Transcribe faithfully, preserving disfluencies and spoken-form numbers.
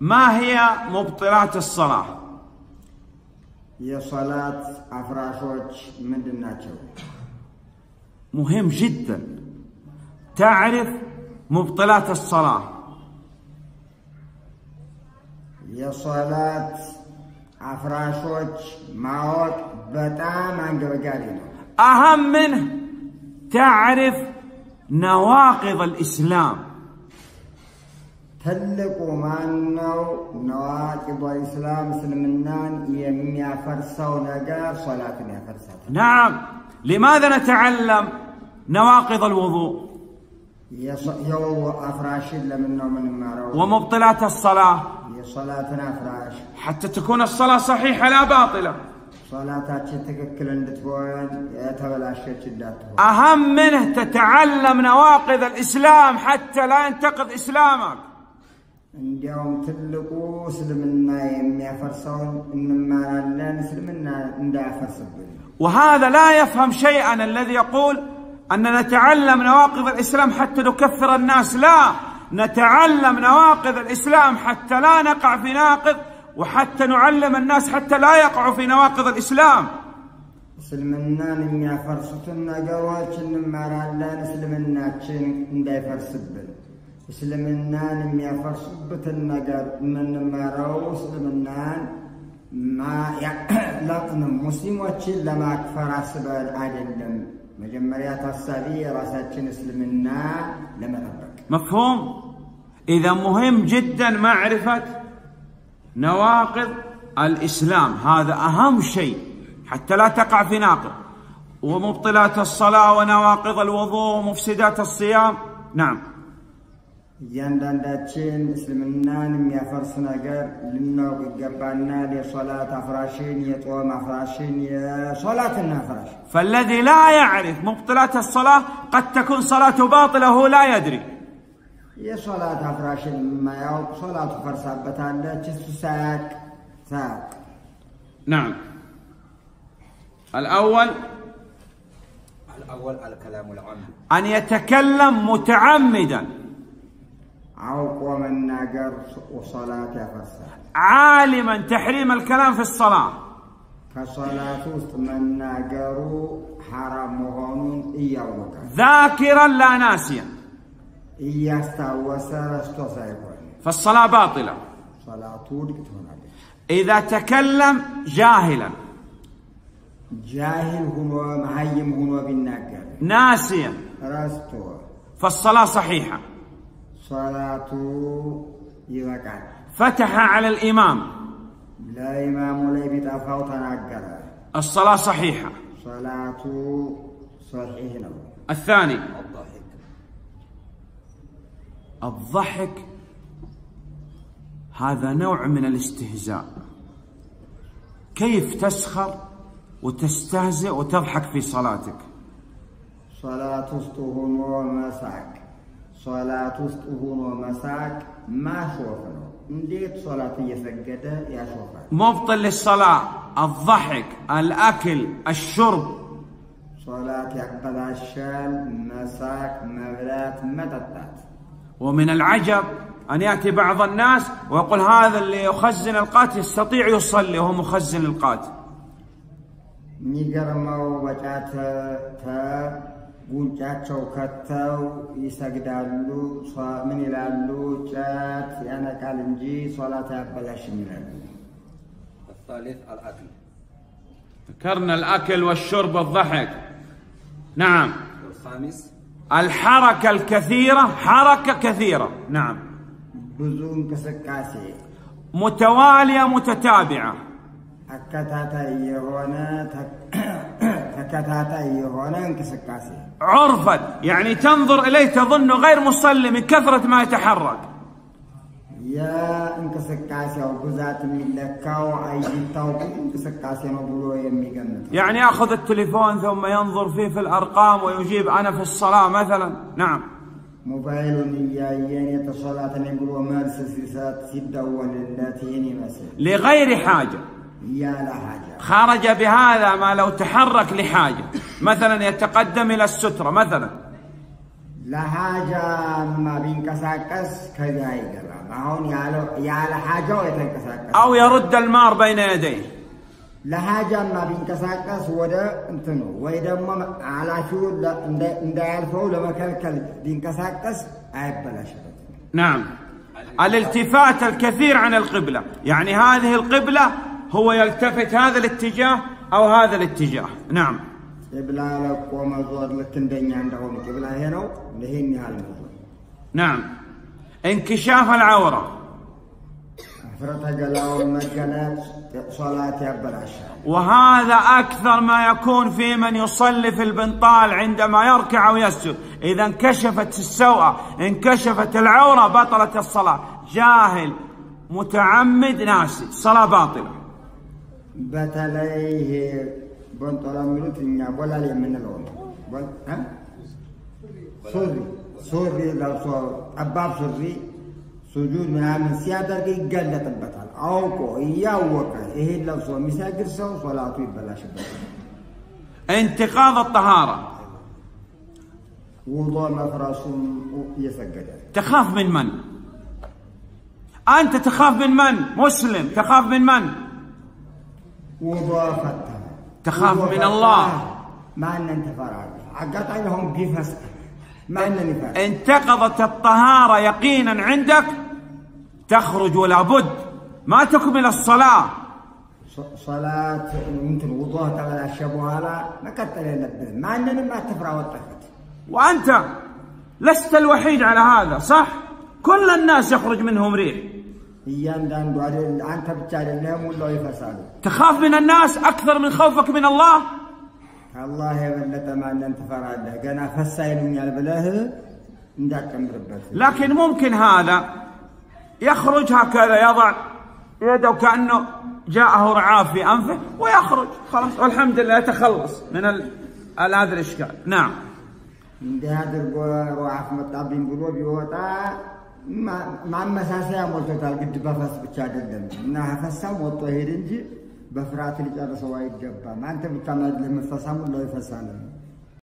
ما هي مبطلات الصلاة؟ يا صلاة أفراشوش من دناتشو. مهم جدا تعرف مبطلات الصلاة. يا صلاة أفراشوش معوك بتام عن قبقالينا. أهم منه تعرف نواقض الإسلام. تلقوا معنو نواقض الإسلام سلمنان يمي فرسو نقار صلاة يفرسو. نعم. لماذا نتعلم نواقض الوضوء؟ يو أفراش لمنه من مارو. ومبطلات الصلاة. يا صلاة أفراش. حتى تكون الصلاة صحيحة لا باطلة. صلاتك تككل عند تكون يتبلاشت الداتون. أهم منه تتعلم نواقض الإسلام حتى لا ينتقض إسلامك. اليوم تلقوا سلمنا يمي فرسون إنما لنا سلمنا ندافر سبيل. وهذا لا يفهم شيئا الذي يقول أن نتعلم نواقض الإسلام حتى نكفر الناس. لا، نتعلم نواقض الإسلام حتى لا نقع في ناقض، وحتى نعلم الناس حتى لا يقعوا في نواقض الإسلام. سلمنا نمي فرسوتنا قوات إنما لنا سلمنا ندافر سبيل. سلمنا نمي فرسوت النجار من مارو سلمنا ما لقنا مسلم وتشيل لما كفر سبال عدل مجمريات الصبي راساتشن اسلمنا لما ربك. مفهوم؟ إذا مهم جدا معرفة نواقض الإسلام، هذا أهم شيء حتى لا تقع في ناقض. ومبطلات الصلاة ونواقض الوضوء ومفسدات الصيام. نعم. ياندانداتشين اسلمنان يفرس نجار لنو جبانا لصلاة أفراشين يطوم أفراشين يا صلاة النفراش. فالذي لا يعرف مبطلات الصلاة قد تكون صلاته باطلة وهو لا يدري. يا صلاة أفراشين ما يوق صلاة فرسابتان تشتو ساك ساك. نعم. الأول الأول الكلام العام. أن يتكلم متعمدا. عوق من ناقر وصلاة فرسا. عالما تحريم الكلام في الصلاة. كصلاة من ناقر حرام مهون إياه. ذاكرا لا ناسيا. إياه استوسر استوسر. فالصلاة باطلة. صلاة إذا تكلم جاهلا. جاهل هو مهيم هو بالناقر. ناسيا. رستو. فالصلاة صحيحة. صلاته يوقع. فتح على الإمام. لا إمام ولا بيتفاوت ناقر. الصلاة صحيحة. صلاته صحيحة. الثاني الضحك. الضحك هذا نوع من الاستهزاء. كيف تسخر وتستهزئ وتضحك في صلاتك؟ صلاة استهون ومساك. صلاة استهون ومساك ما شوفنا. نديت صلاة يسجد يا شوفنا. مبطل للصلاة الضحك، الأكل، الشرب. صلاة يقبل الشال مساك مبلات متتات. ومن العجب أن يأتي بعض الناس ويقول هذا اللي يخزن القات يستطيع يصلي وهو مخزن القات. نيجرمو بجات تا ጉንጫቸው ከተው ይሰግዳሉ። ምን ይላሉ? ጫት ያነቃል እንጂ ሶላት አያበላሽም ይላሉ። الثالث الأكل. ذكرنا الأكل والشرب والضحك. نعم. والخامس الحركة الكثيرة. حركة كثيرة. نعم. ብዙ እንቅስቃሴ متوالية متتابعة. አከታታይ የሆነ ተከታታይ የሆነ እንቅስቃሴ. عرفا يعني تنظر إليه تظن غير مصلي من كثرة ما يتحرك. يا انكسكاسي وبزات ملكاو ايجيتاو انكسكاسي نو بلو يميغمت. يعني ياخذ التليفون ثم ينظر فيه في الارقام ويجيب انا في الصلاة مثلا. نعم. موبايل ياين يتصلات نقولوا مارس سيسات سيدول اللاتين مثلا لغير حاجة. يا لا حاجة. خرج بهذا ما لو تحرك لحاجة مثلا يتقدم إلى السترة مثلا. لا حاجة ما بينكساكس كذا يقرا አሁን ያለ ያለ ሐጃው የተንቀሳቀሰ أو يرد المار بين يديه ለሐጃማ ቢንቀሳቀስ ወደ እንትኑ ወይ ደግሞ አላፊው እንዳያልፈው ለመከልከል ቢንቀሳቀስ አይበላሽበት نعم الالتفات الكثير عن القبلة يعني هذه القبلة هو يلتفت هذا الاتجاه أو هذا الاتجاه نعم قبلة لقوم زور لك እንደኛ እንደሆነ قبلة ይሄ ነው ለሄን ያህል نعم انكشاف العورة وهذا أكثر ما يكون في من يصلي في البنطال عندما يركع ويسجد إذا انكشفت السوءة انكشفت العورة بطلت الصلاة جاهل متعمد ناسي صلاة باطلة بتليه بنطال ملوت إني ولا لي من الأول ها سوري سوري لو صار أباب سوري سجود ምናምን ሲያደርግ ይገለጥበታል አውቆ ያወቀ ይሄን ለብሶ የሚሰግድ ሰው ሶላቱ ይበላሽበታል انتقاض الطهارة وضوء مفرش يسجد تخاف من من أنت تخاف من من مسلم تخاف من من وضوء فتح تخاف من الله ما أن أنت فرع عقدت لهم بفس ما أنني فرع انتقضت الطهارة يقينا عندك تخرج ولا بد ما تكمل الصلاة صلاة يمكن وضوء تغلى الشبهة لا ما كتل يلبس ما أنني ما تفرع وتخت وأنت لست الوحيد على هذا صح كل الناس يخرج منهم ريح أنت بتشاري لهم ولا يفسد تخاف من الناس أكثر من خوفك من الله الله يبلت ما أن أنت فرع أنا فسائلني على بلاه نداك مربّت لكن ممكن هذا يخرج هكذا يضع يده كأنه جاءه رعاف في أنفه ويخرج خلاص والحمد لله يتخلص من هذا الإشكال نعم عند هذا الرعاف مطابين قلوب يوتا ما ما مساسيا موتوتال قد بفس بتشاد الدم إنها فسام وطهير إنجي بفرات اللي جالس وايد جبا ما أنت بتعمل لهم فسام ولا يفسانه